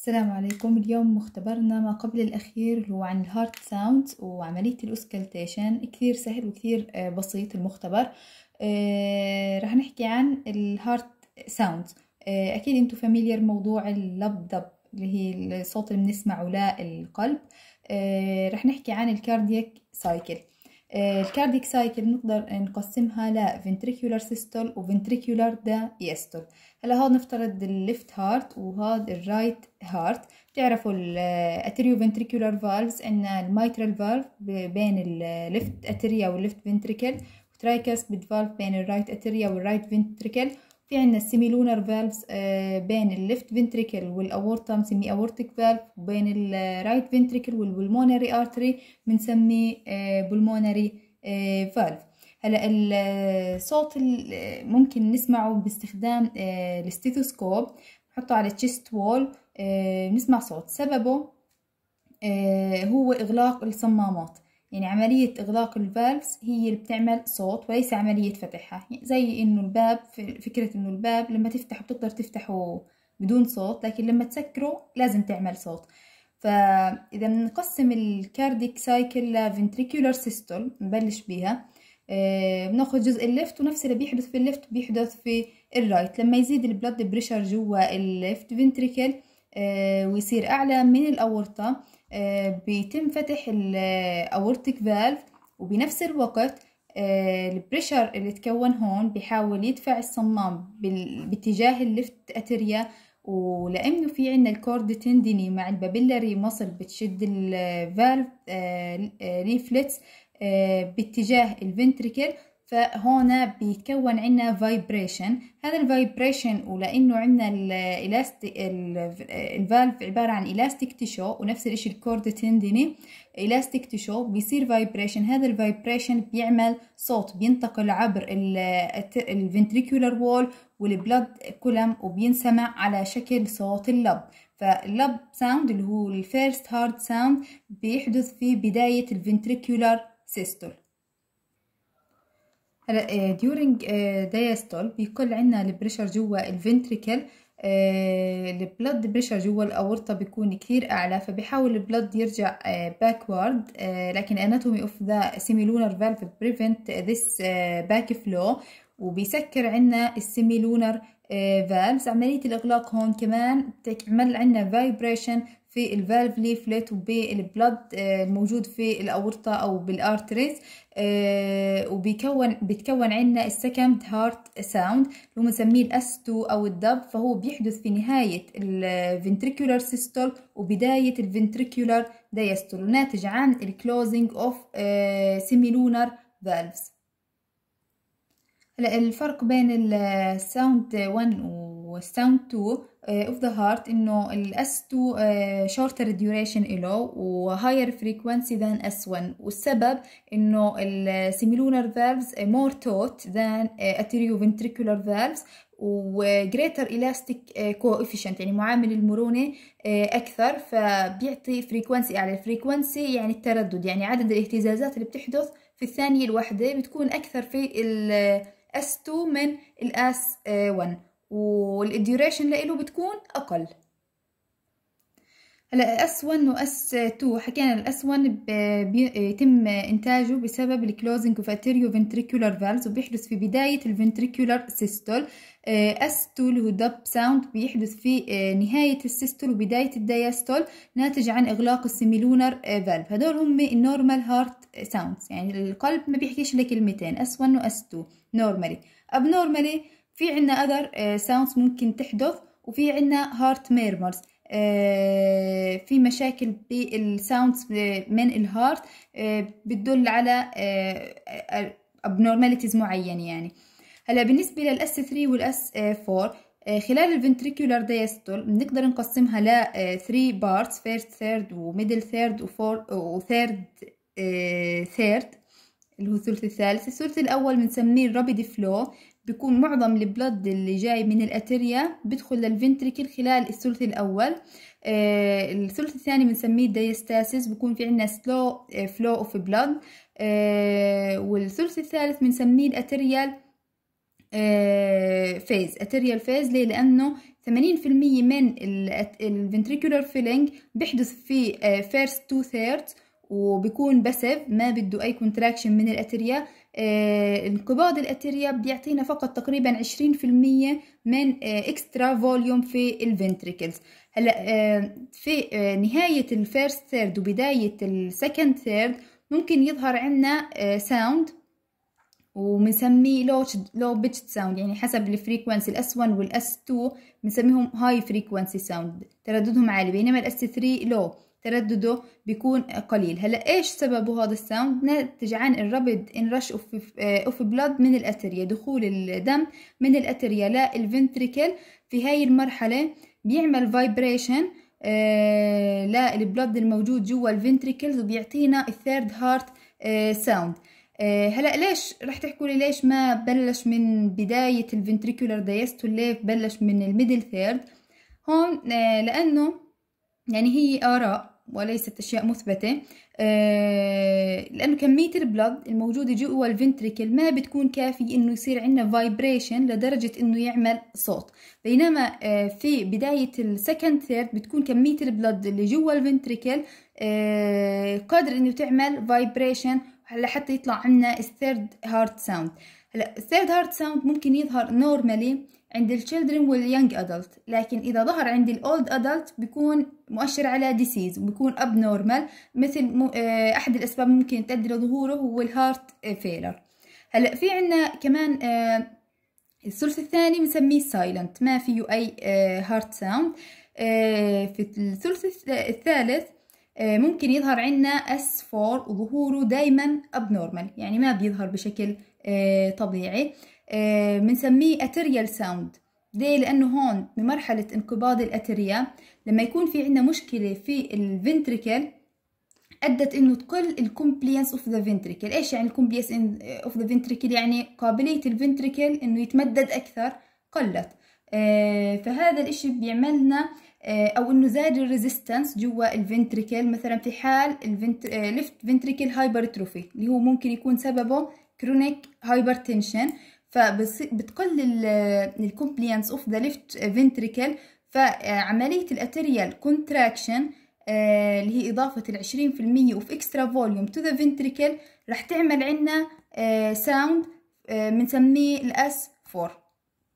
السلام عليكم. اليوم مختبرنا ما قبل الأخير اللي هو عن الهارت ساوند وعملية الأوسكالتيشن. كثير سهل وكثير بسيط المختبر. رح نحكي عن الهارت ساوند. أكيد أنتم فاميليار موضوع اللبدب اللي هي الصوت اللي بنسمعه للقلب. رح نحكي عن الكاردياك سايكل. الكاردياك سايكل نقدر نقسمها ل ventricular systole و ventricular diastole. هلا هون نفترض الليفت هارت وهذا الرايت هارت. بتعرفوا الاتريو ventricular valves، عندنا الميترال فالف بين الليفت اتريا والليفت فنتريكل، وترايكاسبيد فالف بين الرايت اتريا والرايت فنتريكل. في عندنا السيميلونر فالفز بين الليفت فنتريكل والاورتا بنسميه اورتيك فالف، وبين الرايت فنتريكل والبلمونري ارتري بنسميه بلمونري فالف. هلا الصوت ممكن نسمعه باستخدام الستيثوسكوب، نحطه على التشيست وول، نسمع صوت. سببه هو إغلاق الصمامات، يعني عملية إغلاق الفالفز هي اللي بتعمل صوت وليس عملية فتحها. زي إنه الباب، فكرة إنه الباب لما تفتحه بتقدر تفتحه بدون صوت، لكن لما تسكره لازم تعمل صوت. فإذا بنقسم الكارديك سايكل لفنتريكولار سيستول، نبلش بيها. بناخد جزء الليفت، ونفس اللي بيحدث في الليفت بيحدث في الرايت. لما يزيد البلد بريشر جوا الليفت فنتريكل ويصير أعلى من الأورطة، بيتم فتح الأورتيك فالف، وبنفس الوقت البريشر اللي تكون هون بيحاول يدفع الصمام باتجاه الليفت أتريا. ولأنه في عنا الكورد تنديني مع البابيلاري مصل بتشد الفالف ريفلكس باتجاه الفنتريكل، فهون بيتكون عنا فايبريشن. هذا الفايبريشن، ولانه عنا الفالف عباره عن الاستيك تيشو، ونفس الاشي الكورد تنديني الاستيك تيشو، بيصير فايبريشن. هذا الفايبريشن بيعمل صوت بينتقل عبر الفنتريكولار وول والبلد كولم، وبينسمع على شكل صوت اللب. فاللب ساوند اللي هو الفيرست هارد ساوند بيحدث في بدايه الفنتريكولار سيستول. هلا during diastole بيقل عنا البريشر جوا الفنتريكل. البلد بريشر جوا الأورطة بيكون كثير أعلى، فبيحاول البلد يرجع backward، لكن anatomy of the semilunar valve prevent this back flow، وبيسكر عنا السيميلونر فالفز. عملية الإغلاق هون كمان بتعمل عنا vibration في الفالف ليفلت وبالبلد الموجود في الأورطة أو بالارتريز، بيتكون عندنا السكند هارت ساوند اللي هو بنسميه الاس 2 او الدب. فهو بيحدث في نهاية الفنتريكولار سيستول وبداية الفنتريكولار دايستول، وناتج عن الكلوزنج اوف سيميلونر فالفز. هلا الفرق بين الساوند 1 والساوند 2 of the heart انه الاس 2 shorter duration له و higher frequency than S1، والسبب انه السيميلونر valves more taut than atrioventricular valves و greater elastic coefficient، يعني معامل المرونة أكثر، فبيعطي فريكونسي أعلى. الفريكونسي يعني التردد، يعني عدد الاهتزازات اللي بتحدث في الثانية الواحدة بتكون أكثر في S2 من S1، والديوريشن له بتكون أقل. هلا S1 و S2 حكينا. ال S1 بيتم إنتاجه بسبب الكلوزنج اوف atrioventricular valves، وبيحدث في بداية الفنتريكولار سيستول. S2 اللي هو دب ساوند بيحدث في نهاية السيستول وبداية الدياستول، ناتج عن إغلاق السيميلونر فالف. هدول هم النورمال هارت ساوندز، يعني القلب ما بيحكيش إلا كلمتين S1 و S2 نورمالي. abnormally في عنا other sounds ممكن تحدث، وفي عنا هارت ميرمرز، في مشاكل بالساوندز من الهارت بتدل على abnormalities معينة يعني. هلا بالنسبة للأس 3 والأس 4 خلال الفنتريكولار دايستول بنقدر نقسمها ل 3 بارتس: فيرست ثيرد وميدل ثيرد وثيرد ثيرد اللي هو الثلث الثالث. الثلث الأول بنسميه الرابيد فلو، بيكون معظم البلد اللي جاي من الأتريا بيدخل للفنتريكل خلال الثلث الأول. الثلث الثاني بنسميه دايستاسيس، بيكون في عندنا سلو فلو اوف بلد. والثلث الثالث بنسميه الأتريال فيز اتريال فيز. ليه؟ لانه 80% من الفنتريكولار فيلينج بيحدث في فيرست 2/3 وبيكون باسيف، ما بده اي كونتراكشن من الاتريا. انقباض الاتريا بيعطينا فقط تقريبا 20% من اكسترا فوليوم في الفنتريكلز. هلا في نهاية الفيرست ثيرد وبداية السكند ثيرد ممكن يظهر عنا ساوند وبنسميه لو بيتش ساوند، يعني حسب الفريكونسي الاس 1 والاس 2 بنسميهم هاي فريكونسي ساوند، ترددهم عالي، بينما الاس 3 لو تردده بيكون قليل. هلا ايش سببه هذا الساوند؟ ناتج عن الرابد انرش اوف بلاد من الاتريا، دخول الدم من الاتريا للفنتريكل. في هاي المرحله بيعمل فايبريشن للبلاد الموجود جوا الفنتريكلز وبيعطينا الثيرد هارت ساوند. هلا ليش رح تحكوا لي ليش ما بلش من بداية الفنتريكولار دايستول، ليه بلش من الميدل ثيرد؟ هون لأنه يعني هي آراء وليست أشياء مثبتة. لأنه كمية البلد الموجودة جوا الفنتريكل ما بتكون كافية إنه يصير عندنا فايبريشن لدرجة إنه يعمل صوت، بينما في بداية السكند ثيرد بتكون كمية البلد اللي جوا الفنتريكل قادر إنه تعمل فايبريشن لحتى يطلع عنا الثيرد هارت ساوند. هلا الثيرد هارت ساوند ممكن يظهر نورمالي عند الشيلدرن واليونج ادلت، لكن اذا ظهر عند الاولد ادلت بيكون مؤشر على ديسيز وبيكون اب نورمال. مثل احد الاسباب ممكن تؤدي لظهوره هو الهارت فيلر. هلا في عنا كمان الثلث الثاني بنسميه سايلنت، ما فيه اي هارت ساوند. في الثلث الثالث ممكن يظهر عنا S4 وظهوره دايما abnormal، يعني ما بيظهر بشكل طبيعي. بنسميه اتريال ساوند. ليه؟ لأنه هون بمرحلة انقباض الاتريا لما يكون في عنا مشكلة في الفنتريكل أدت إنه تقل الكومبلينس اوف ذا فنتريكل. إيش يعني الكومبلينس اوف ذا فنتريكل؟ يعني قابلية الفنتريكل إنه يتمدد أكثر قلت. فهذا الإشي بيعملنا او انه زاد الريزيستنس جوا الفنتريكل، مثلا في حال ليفت فنتريكل هايبرتروفي اللي هو ممكن يكون سببه كرونيك هايبرتنشن، فبتقلل الكومبلينس اوف ذا ليفت فنتريكل. فعمليه الاتريال كونتراكشن اللي هي اضافه 20% اوف اكسترا فوليوم تو ذا فنتريكل رح تعمل عنا ساوند بنسميه الاس 4.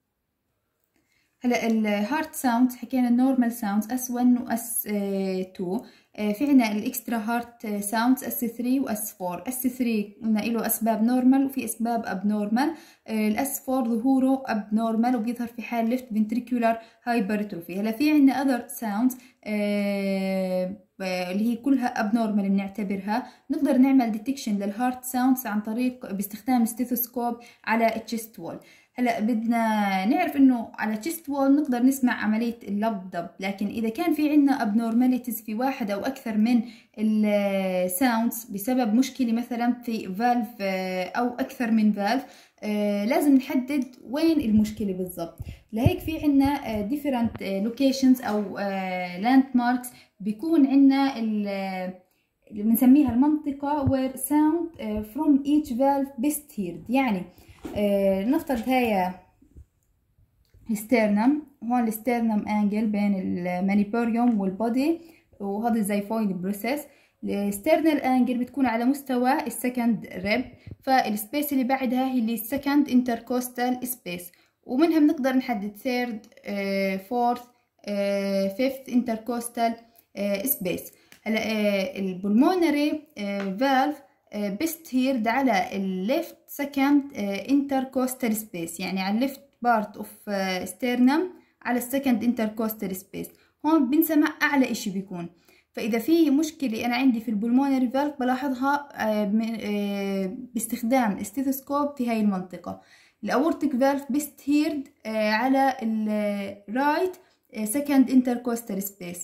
هلا الهارت ساوند حكينا النورمال ساوندز اس 1 واس 2. في عنا الاكسترا هارت ساوندز اس 3 واس 4. اس 3 قلنا له اسباب نورمال وفي اسباب اب نورمال. الاس 4 ظهوره اب نورمال وبيظهر في حال ليفت فنتريكولار هايبرتروفي. هلا في عنا اذر ساوندز اللي هي كلها اب نورمال بنعتبرها. نقدر نعمل ديتكشن للهارت ساوندز عن طريق باستخدام ستيثوسكوب على التشست وول. هلا بدنا نعرف انه على تشست وول نقدر نسمع عمليه اللبضب، لكن اذا كان في عندنا abnormalities في واحد او اكثر من الساوندز بسبب مشكله مثلا في فالف او اكثر من فالف، لازم نحدد وين المشكله بالضبط. لهيك في عندنا different locations او landmarks بيكون عندنا اللي بنسميها المنطقه where sound from each valve best heard. يعني نفترض هاي الستيرنم، هون الستيرنم انجل بين المانيبوريوم والبودي، وهذا الزيفويد بروسيس. الستيرنال انجل بتكون على مستوى السكند ريب، فالسبيس اللي بعدها هي اللي السكند انتركوستال سبيس، ومنها بنقدر نحدد ثيرد فورث فيفث انتركوستال سبيس. هلا البلمونري فالف بيست هيرد على الليفت سكند انتركوستال سبيس، يعني على الليفت بارت اوف ستيرنم على السكند انتركوستال سبيس. هون بنسمع اعلى اشي بيكون. فاذا في مشكله انا عندي في البلمونري فالف بلاحظها باستخدام استيثوسكوب في هاي المنطقه. الاورتيك فالف بيست هيرد على الرايت سكند انتركوستال سبيس.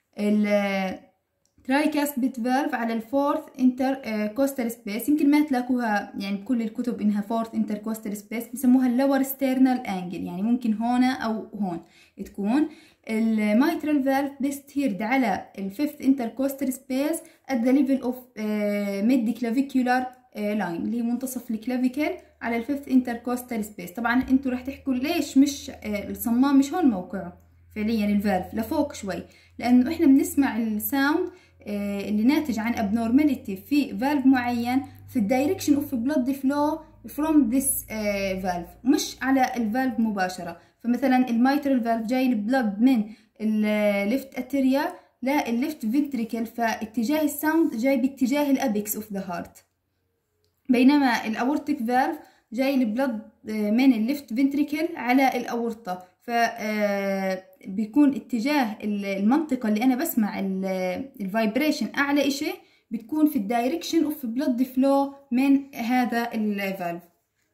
ترايكاسبيد فالف على الفورث انتر كوستال سبيس. يمكن ما تلاقوها يعني بكل الكتب انها فورث انتر كوستال سبيس، بسموها اللور ستيرنال انجل، يعني ممكن هون او هون تكون. الميترال فالف بيست هيرد على الفيفث انتر كوستال سبيس at the level of mid clavicular line اللي هي منتصف الكلافيكل على الفيفث انتركوستال سبيس. طبعا انتوا رح تحكوا ليش مش الصمام مش هون موقعه فعليا الفالف لفوق شوي، لانه احنا بنسمع الساوند اللي ناتج عن abnormality في فالف معين في الدايركشن اوف بلود فلو from this valve، مش على الفالف مباشرة. فمثلا الميترال فالف جاي البلد من الليفت اتريا للليفت فنتريكل، فاتجاه الساوند جاي باتجاه الابيكس اوف ذا هارت، بينما الاورتيك فالف جاي البلد من الليفت فنتريكل على الاورطة، ف بيكون اتجاه المنطقة اللي انا بسمع الفايبريشن اعلى اشي بتكون في الدايركشن اوف بلود فلو من هذا الفالف.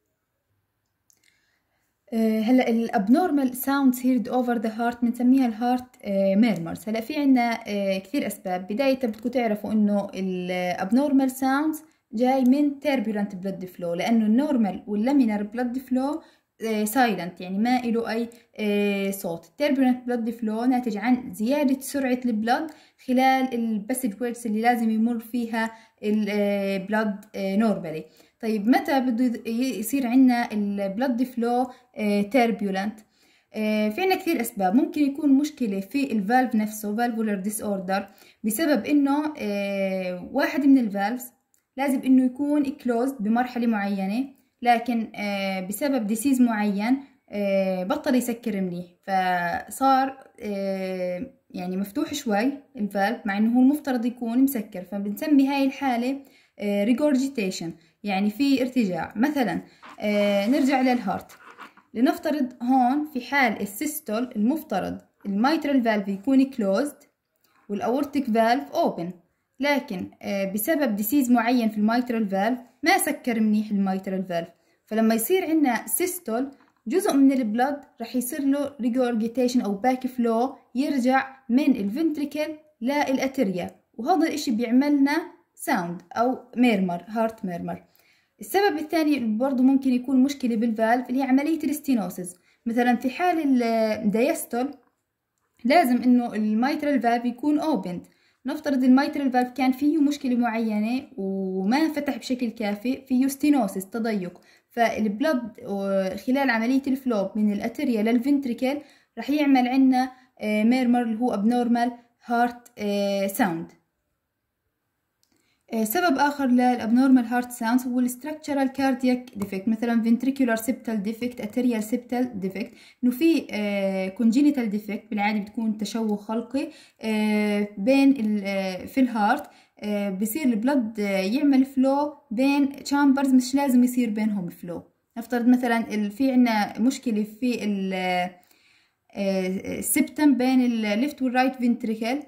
هلا الابنورمال ساوندز هيرد اوفر ذا هارت بنسميها الهارت ميرمرز. هلا في عنا كثير اسباب. بداية بدكم تعرفوا انه الابنورمال ساوندز جاي من turbulent blood flow، لانه النورمال واللامينار blood flow سايلنت يعني ما له اي صوت. turbulent blood flow ناتج عن زيادة سرعة البلد خلال الباسج ويرز اللي لازم يمر فيها البلد نورمالي. طيب متى بده يصير عندنا البلد فلو turbulent؟ في عنا كثير اسباب. ممكن يكون مشكلة في الفالف نفسه valvular disorder بسبب انه واحد من الفالفز لازم انه يكون closed بمرحلة معينة، لكن بسبب ديسيز معين بطل يسكر منيح، فصار يعني مفتوح شوي الفالف مع انه هو المفترض يكون مسكر. فبنسمي هاي الحالة regurgitation، يعني في ارتجاع. مثلا نرجع للهارت، لنفترض هون في حال السيستول المفترض الميترال فالف يكون كلوزد والاورتيك فالف اوبن، لكن بسبب ديسيز معين في الميترال فالف ما سكر منيح الميترال فالف، فلما يصير عندنا سيستول جزء من البلد رح يصير له ريجورجيتيشن او باك فلو يرجع من الفنتريكل للاتريا، وهذا الاشي بيعملنا ساوند او ميرمر، هارت ميرمر. السبب الثاني برضو ممكن يكون مشكلة بالفالف اللي هي عملية الاستينوسيس. مثلا في حال الدايستول لازم انه الميترال فالف يكون اوبند. نفترض الميترال فالف كان فيه مشكلة معينة وما فتح بشكل كافي، فيه ستينوسيس تضيق، فالبلد خلال عملية الفلو من الاتريا للفنتريكل رح يعمل عنا ميرمر اللي هو abnormal heart sound. سبب آخر للابنورمال هارت ساوندز هو الستراكشرال كاردياك ديفكت، مثلا ventricular septal defect، arterial septal defect، إنه في congenital defect بالعادة بتكون تشوه خلقي بين في الهارت، بصير البلد يعمل فلو بين chambers مش لازم يصير بينهم فلو. نفترض مثلا في عنا مشكلة في السبتم بين الليفت والرايت فنتريكل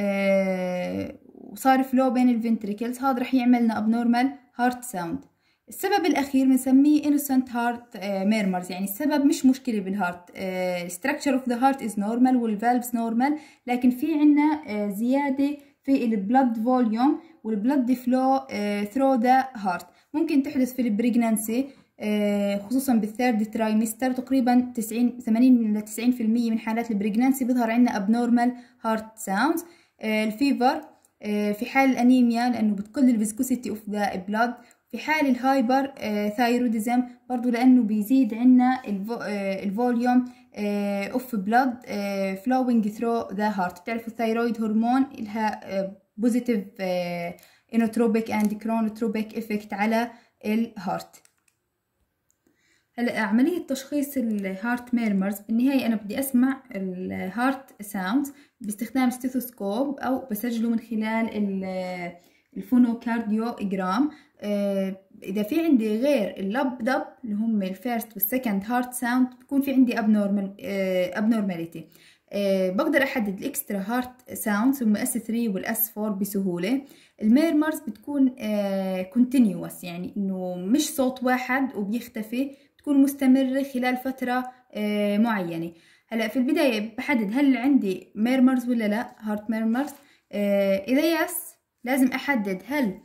وصار فلو بين الفنتريكلز، هذا رح يعملنا abnormal heart sound. السبب الأخير بنسميه innocent heart murmurs، يعني السبب مش مشكلة بالهارت، structure of the heart is normal والvalves normal، لكن في عنا زيادة في البلد فوليوم والبلد فلو through the heart. ممكن تحدث في البريجنانسي خصوصا بالثيرد ترايمستر، تقريبا 80 ل 90% من حالات البريجنانسي بيظهر عندنا abnormal heart sounds. الفيفر في حال الانيميا لانه بتقل الفيسكوسيتي اوف ذا بلاد، في حال الهايبر ثايروديزم برضو لانه بيزيد عنا الفوليوم اوف بلاد فلوينج ثرو ذا هارت. بتعرفوا الثايرويد هرمون لها بوزيتيف انوتروبيك اند كرونوتروبيك افكت على الهارت. هلا عملية تشخيص الهارت ميرمرز بالنهاية أنا بدي أسمع الهارت ساوندز باستخدام ستيثوسكوب أو بسجله من خلال الفونوكارديوجرام. إذا في عندي غير اللب دب اللي هم الفيرست والسكند هارت ساوند بكون في عندي abnormality. بقدر أحدد الإكسترا هارت ساوندز هم S3 والS4 بسهولة. الميرمرز بتكون continuous، يعني إنه مش صوت واحد وبيختفي، تكون مستمرة خلال فترة معينة. هلا في البداية بحدد هل عندي ميرمرز ولا لا، هارت ميرمرز. إذا يس لازم أحدد هل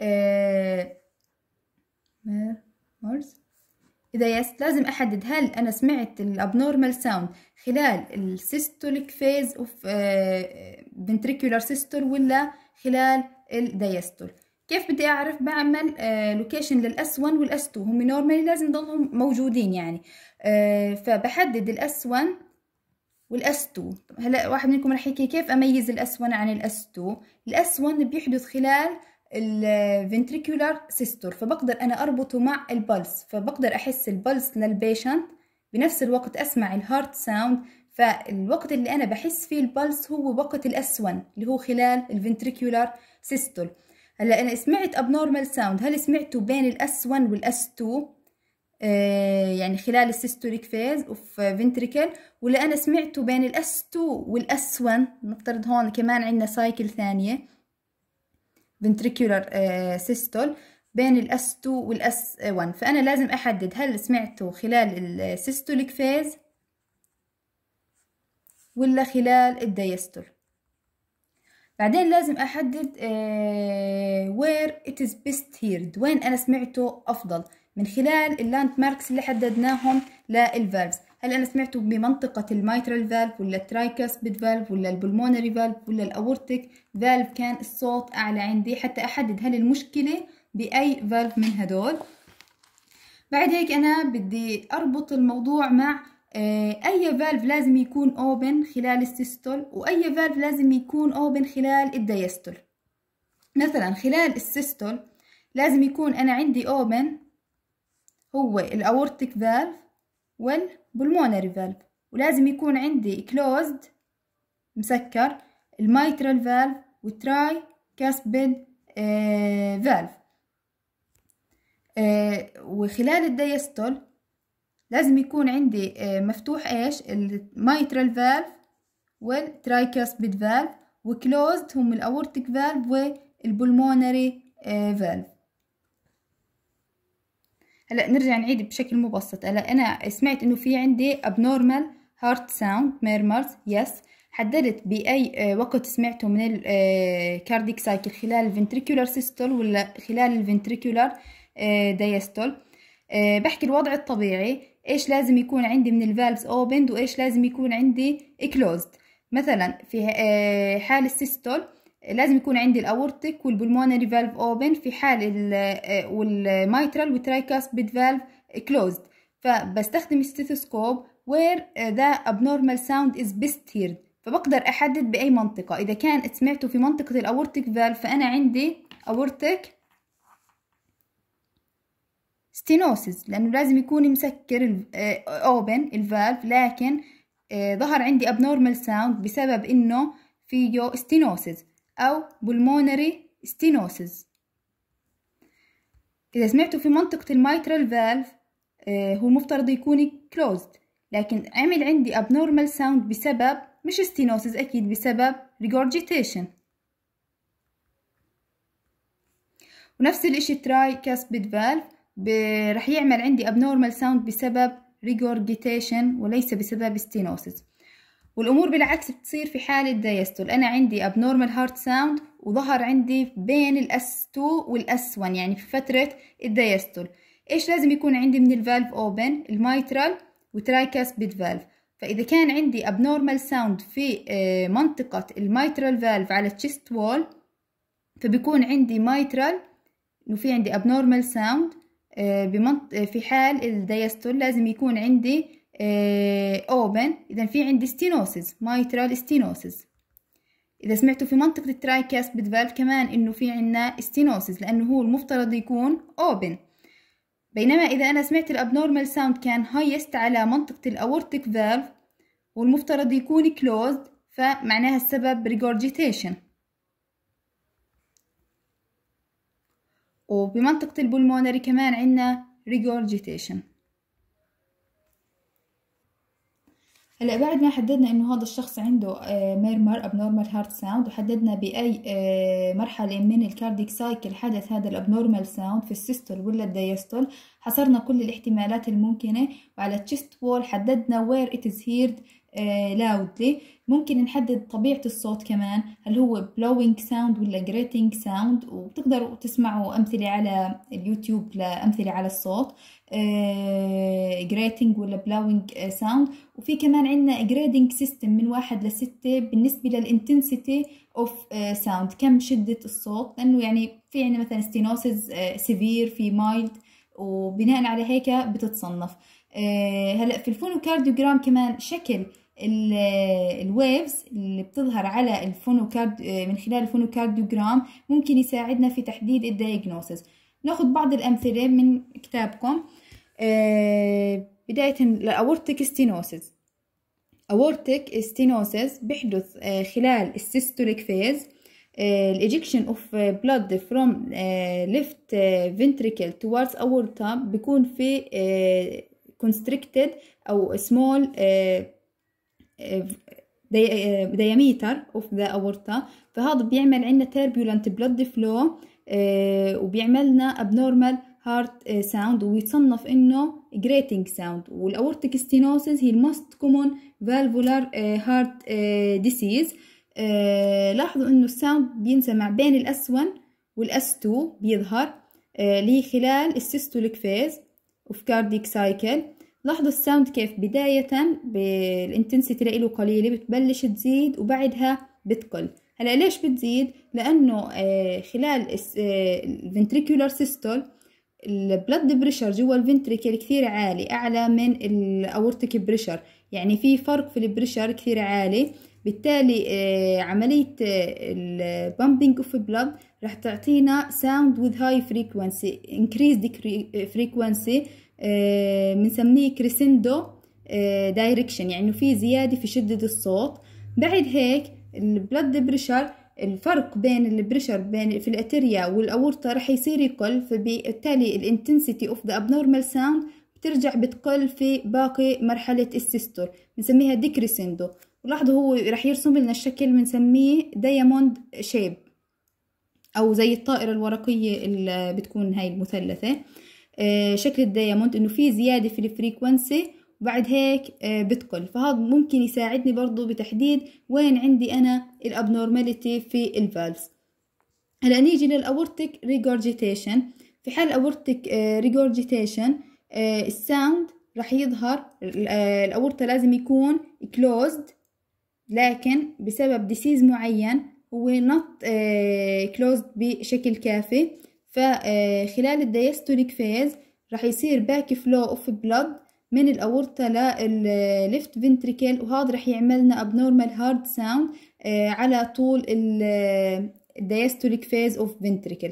ميرمرز، إذا يس لازم أحدد هل أنا سمعت الابنورمال ساوند خلال السيستوليك فيز اوف ventricular systole ولا خلال الدايستول. كيف بدي اعرف؟ بعمل لوكيشن للاس 1 والاس 2، هم نورمالي لازم يضلهم موجودين يعني. فبحدد الاس 1 والاس 2. هلا واحد منكم رح يحكي كيف اميز الاس 1 عن الاس 2؟ الاس 1 بيحدث خلال الفنتريكولار سيستول، فبقدر انا اربطه مع البلس، فبقدر احس البلس للبيشنت بنفس الوقت اسمع الهارت ساوند. فالوقت اللي انا بحس فيه البلس هو وقت الاس 1 اللي هو خلال الفنتريكولار سيستول. هلا انا سمعت ابنورمال ساوند، هل سمعته بين الاس 1 والاس 2 يعني خلال السيستوليك فيز اوف فنتريكل، ولا انا سمعته بين الاس 2 والاس 1؟ نفترض هون كمان عندنا سايكل ثانيه فنتريكولار سيستول بين الاس 2 والاس 1، فانا لازم احدد هل سمعته خلال السيستوليك فيز ولا خلال الدايستول. بعدين لازم احدد where it is best heard، وين انا سمعته افضل من خلال اللاند ماركس اللي حددناهم للفالفز. هل انا سمعته بمنطقة الميترال فالف ولا الترايكاسبيد فالف ولا البلمونري فالف ولا الاورتيك فالف كان الصوت اعلى عندي، حتى احدد هل المشكلة باي فالف من هدول. بعد هيك انا بدي اربط الموضوع مع اي فالف لازم يكون اوبن خلال السيستول واي فالف لازم يكون اوبن خلال الدايستول. مثلا خلال السيستول لازم يكون انا عندي اوبن هو الاورتيك فالف والبلمونري فالف، ولازم يكون عندي كلوزد مسكر الميترال فالف والتراي كاسبيد فالف. وخلال الدايستول لازم يكون عندي مفتوح ايش؟ الميترال فالف والترايكاسبيد فالف، وكلوزد هم الاورتيك فالف والبلمونري فالف. هلا نرجع نعيد بشكل مبسط. هلا انا سمعت انه في عندي abnormal heart sound murmurs، يس حددت باي وقت سمعته من الكارديك سايكل، خلال الفنتريكولار سيستول ولا خلال الفنتريكولار دايستول. بحكي الوضع الطبيعي ايش لازم يكون عندي من الفالفز اوبند وايش لازم يكون عندي كلوزد. مثلا في حال السيستول لازم يكون عندي الاورتيك والبلمونري فالف اوبن، في حال والميترال والترايكاسبيد فالف كلوزد. فبستخدم ستيثوسكوب where the abnormal sound is best heard، فبقدر احدد باي منطقة. اذا كان سمعته في منطقة الاورتيك فالف فانا عندي اورتيك ستينوسيس، لانه لازم يكون مسكر اوبن الفالف، لكن ظهر عندي abnormal sound بسبب انه فيه ستينوسيس او بلمونري ستينوسيس. اذا سمعته في منطقة الميترال فالف هو المفترض يكون كلوزد، لكن عمل عندي abnormal sound بسبب مش ستينوسيس، اكيد بسبب regurgitation. ونفس الاشي تراي كاسبيد فالف رح يعمل عندي abnormal sound بسبب regurgitation وليس بسبب stenosis. والامور بالعكس بتصير في حالة دايستول، انا عندي abnormal heart sound وظهر عندي بين الاس 2 والاس 1 يعني في فترة الدايستول. ايش لازم يكون عندي من الفالف اوبن؟ الميترال وترايكاسبيد فالف. فاذا كان عندي abnormal sound في منطقة الميترال فالف على التشست وول، فبيكون عندي ميترال انه في عندي abnormal sound في حال الدايستول لازم يكون عندي open، إذا في عندي stenosis mitral stenosis. إذا سمعتوا في منطقة الترايكاسبيد فالف كمان إنه في عنا stenosis لأنه هو المفترض يكون open. بينما إذا أنا سمعت الابنورمال ساوند كان highest على منطقة الأورتيك فالف والمفترض يكون closed، فمعناها السبب regurgitation. وبمنطقة البلمونري كمان عنا regurgitation. هلا بعد ما حددنا انه هذا الشخص عنده ميرمر abnormal heart sound، وحددنا باي مرحلة من الكارديك سايكل حدث هذا الابنورمال ساوند في السيستول ولا الدايستول، حصرنا كل الاحتمالات الممكنة، وعلى التشست وول حددنا where it is heard loudly. ممكن نحدد طبيعة الصوت كمان، هل هو blowing sound ولا grating sound، وبتقدروا تسمعوا أمثلة على اليوتيوب لأمثلة على الصوت grating ولا blowing sound. وفي كمان عندنا grading system من 1 ل6 بالنسبة للintensity of sound، كم شدة الصوت، لأنه يعني في عندنا مثلا stenosis severe، في mild، وبناء على هيك بتتصنف. هلا في الفونوكارديوجرام كمان شكل الويفز اللي بتظهر على الفونوكارد من خلال الفونوكارديوجرام ممكن يساعدنا في تحديد الدايجنوسيس. ناخذ بعض الأمثلة من كتابكم. بداية الأورتيك ستينوسيس. أورتيك ستينوسيس بيحدث خلال السيستوليك فيز. الإجكشن اوف بلاد فروم ليفت ventricle towards aorta بيكون في constricted أو small diameter of the aorta، فهذا بيعمل عنا turbulent blood flow وبيعملنا abnormal heart sound، ويتصنف انه grating sound. والاورتيك ستينوسيس هي الموست common valvular heart disease. لاحظوا انه الساوند بينسمع بين الاس1 والاس2 بيظهر اللي خلال السيستوليك فيز اوف كارديك سايكل. لاحظوا الساوند كيف بداية بالانتنسيتي له قليلة بتبلش تزيد وبعدها بتقل. هلا ليش بتزيد؟ لأنه خلال الفنتريكولار سيستول البلد بريشر جوا الفنتريكل كثير عالي، أعلى من الأورتيك بريشر، يعني في فرق في البريشر كثير عالي. بالتالي عملية البامبينج اوف بلد راح تعطينا sound with high frequency increased frequency، بنسميه كريسندو دايركشن، يعني في زيادة في شدة الصوت. بعد هيك البلد بريشر، الفرق بين البريشر بين في الاتريا والاورطة رح يصير يقل، فبالتالي الانتنسيتي اوف ذا abnormal ساوند بترجع بتقل في باقي مرحلة السيستول، بنسميها ديكريسندو. ولاحظوا هو رح يرسم لنا الشكل بنسميه دايموند شيب، او زي الطائرة الورقية اللي بتكون هاي المثلثة. شكل الدايموند انه في زيادة في الفريكونسي وبعد هيك بتقل، فهذا ممكن يساعدني برضو بتحديد وين عندي انا الابنورماليتي في الفالفز. هلا نيجي للاورتيك ريجورجيتيشن. في حال الاورتيك ريجورجيتيشن الساوند راح يظهر، الاورطة لازم يكون closed، لكن بسبب ديسيز معين هو not closed بشكل كافي. فخلال الدايستوليك فيز راح يصير باك فلو اوف بلد من الاورطة للليفت فنتريكل، وهذا راح يعملنا abnormal hard sound على طول الدايستوليك فيز اوف فنتريكل.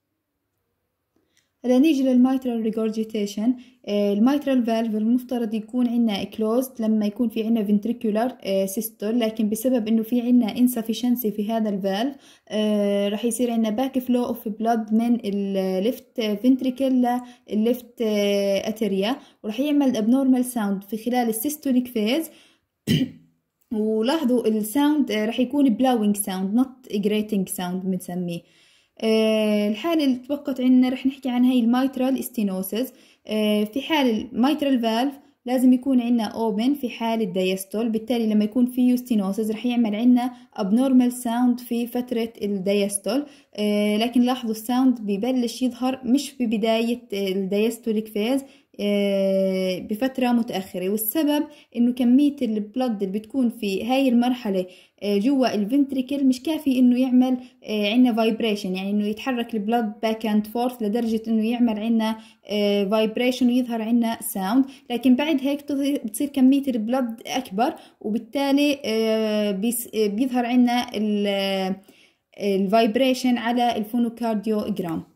هلا نيجي للميترال ريجورجيتيشن. الميترال فالف المفترض يكون عندنا كلوزد لما يكون في عندنا فنتريكولار سيستول، لكن بسبب انه في عندنا insufficiency في هذا الفالف راح يصير عندنا باك فلو اوف بلاد من الليفت فنتريكل للليفت اتريا، وراح يعمل abnormal ساوند في خلال السيستوليك فيز. ولاحظوا الساوند راح يكون blowing sound not grating sound بنسميه. الحالة اللي تبقت عندنا رح نحكي عن هاي الميترال ستينوسيس. في حال الميترال فالف لازم يكون عندنا اوبن في حال الدايستول، بالتالي لما يكون فيه ستينوسيس رح يعمل عندنا abnormal sound في فترة الدايستول. لكن لاحظوا الساوند ببلش يظهر مش في بداية الدايستوليك فيز، بفترة متأخرة، والسبب انه كمية البلد اللي بتكون في هاي المرحلة جوا الفنتريكل مش كافي انه يعمل عنا فايبريشن، يعني انه يتحرك البلد باك اند فورث لدرجة انه يعمل عنا فايبريشن ويظهر عنا ساوند. لكن بعد هيك بتصير كمية البلد اكبر، وبالتالي بيظهر عنا الفايبريشن على الفونوكارديوجرام.